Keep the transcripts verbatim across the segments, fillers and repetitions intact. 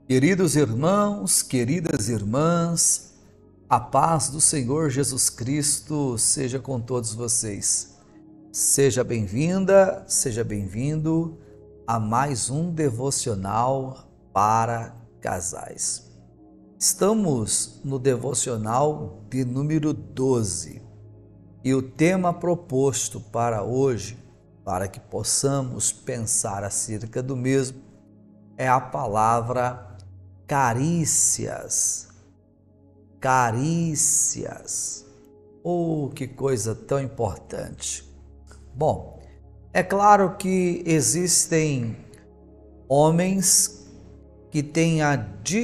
Queridos irmãos, queridas irmãs, a paz do Senhor Jesus Cristo seja com todos vocês. Seja bem-vinda, seja bem-vindo a mais um devocional para casais. Estamos no devocional de número doze e o tema proposto para hoje, para que possamos pensar acerca do mesmo, é a palavra carícias. Carícias. Oh, que coisa tão importante. Bom, é claro que existem homens que têm a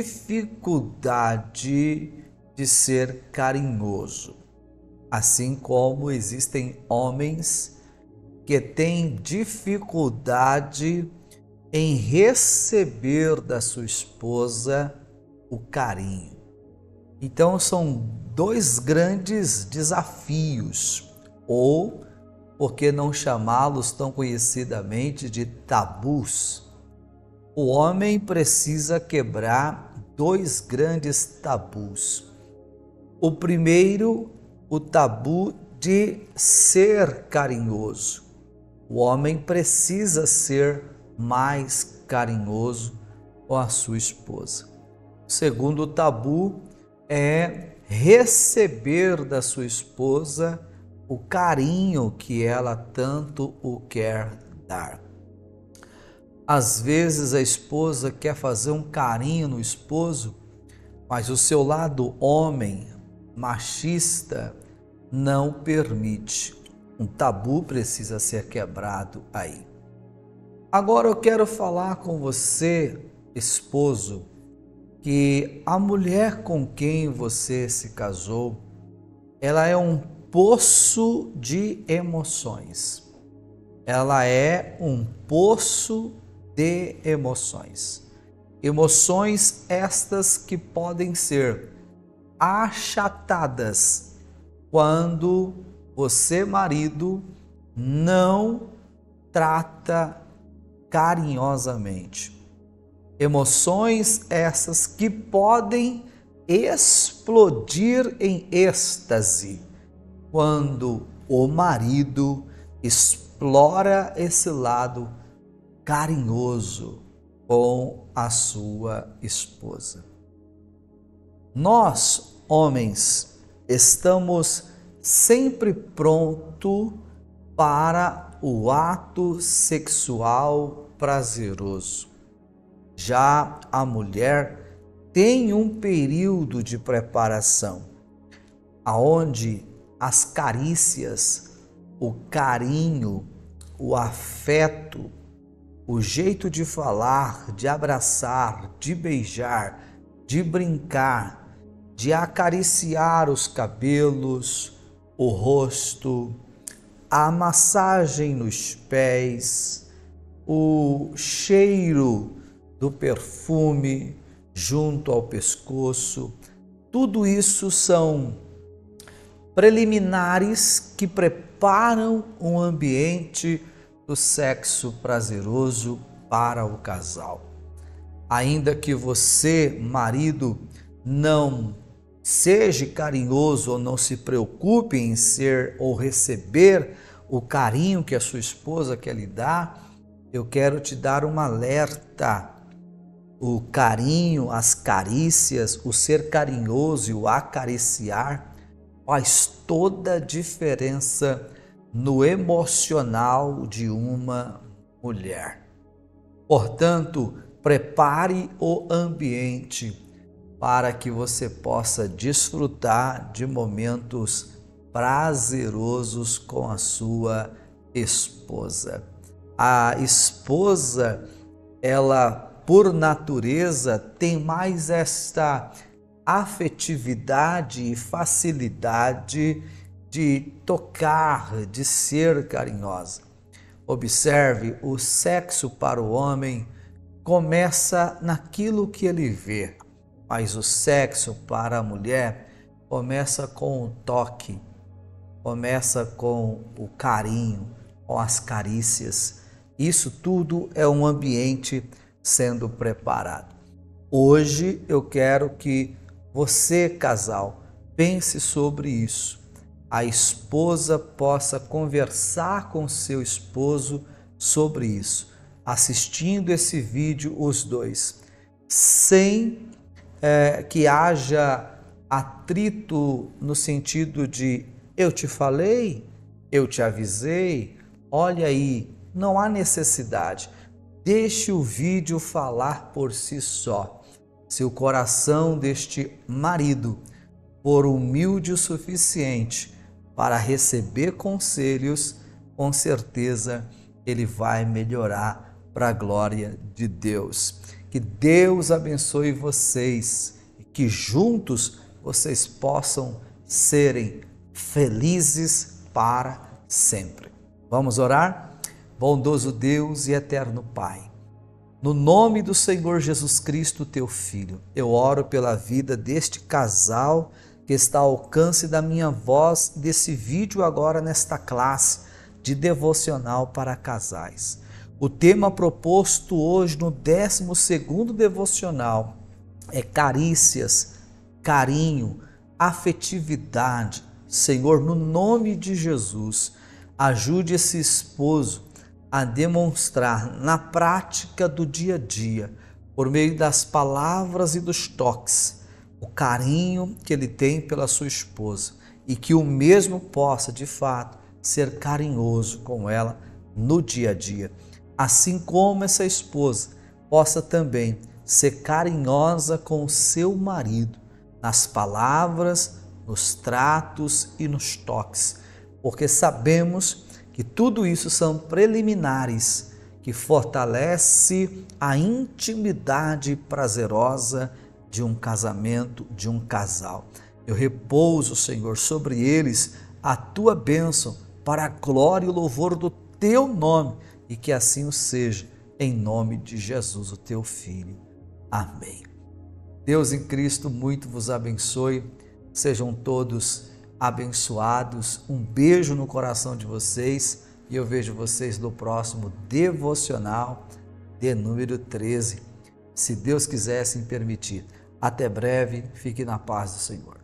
dificuldade de ser carinhoso, assim como existem homens que têm dificuldade em receber da sua esposa o carinho. Então são dois grandes desafios, ou por que não chamá-los tão conhecidamente de tabus? O homem precisa quebrar dois grandes tabus. O primeiro, o tabu de ser carinhoso. O homem precisa ser mais carinhoso com a sua esposa. O segundo tabu é receber da sua esposa o carinho que ela tanto o quer dar. Às vezes a esposa quer fazer um carinho no esposo, mas o seu lado homem, machista, não permite. Um tabu precisa ser quebrado aí. Agora eu quero falar com você, esposo, que a mulher com quem você se casou, ela é um poço de emoções. Ela é um poço de emoções. Emoções estas que podem ser achatadas quando você, marido, não trata carinhosamente. Emoções essas que podem explodir em êxtase quando o marido explora esse lado carinhoso com a sua esposa. Nós, homens, estamos sempre prontos para o ato sexual prazeroso. Já a mulher tem um período de preparação, aonde as carícias, o carinho, o afeto, o jeito de falar, de abraçar, de beijar, de brincar, de acariciar os cabelos, o rosto, a massagem nos pés, o cheiro do perfume junto ao pescoço, tudo isso são preliminares que preparam um ambiente do sexo prazeroso para o casal. Ainda que você, marido, não seja carinhoso ou não se preocupe em ser ou receber o carinho que a sua esposa quer lhe dar, eu quero te dar um alerta. O carinho, as carícias, o ser carinhoso e o acariciar faz toda a diferença no emocional de uma mulher. Portanto, prepare o ambiente para que você possa desfrutar de momentos prazerosos com a sua esposa. A esposa, ela, por natureza, tem mais esta afetividade e facilidade de tocar, de ser carinhosa. Observe, o sexo para o homem começa naquilo que ele vê, mas o sexo para a mulher começa com o toque, começa com o carinho, com as carícias. Isso tudo é um ambiente sendo preparado. Hoje eu quero que você, casal, pense sobre isso. A esposa possa conversar com seu esposo sobre isso, assistindo esse vídeo os dois, sem é, que haja atrito no sentido de eu te falei, eu te avisei, olha aí, não há necessidade. Deixe o vídeo falar por si só. Se o coração deste marido for humilde o suficiente para receber conselhos, com certeza ele vai melhorar para a glória de Deus. Que Deus abençoe vocês e que juntos vocês possam serem felizes para sempre. Vamos orar? Bondoso Deus e eterno Pai, no nome do Senhor Jesus Cristo, teu Filho, eu oro pela vida deste casal que está ao alcance da minha voz, desse vídeo agora nesta classe de devocional para casais. O tema proposto hoje no décimo segundo devocional é carícias, carinho, afetividade. Senhor, no nome de Jesus, ajude esse esposo a demonstrar na prática do dia a dia, por meio das palavras e dos toques, o carinho que ele tem pela sua esposa e que o mesmo possa, de fato, ser carinhoso com ela no dia a dia. Assim como essa esposa possa também ser carinhosa com o seu marido, nas palavras, nos tratos e nos toques, porque sabemos que tudo isso são preliminares que fortalece a intimidade prazerosa de um casamento, de um casal. Eu repouso, Senhor, sobre eles a tua bênção para a glória e o louvor do teu nome, e que assim o seja, em nome de Jesus, o teu Filho. Amém. Deus em Cristo muito vos abençoe, sejam todos abençoados, um beijo no coração de vocês e eu vejo vocês no próximo devocional de número treze, se Deus quiser assim permitir. Até breve, fique na paz do Senhor.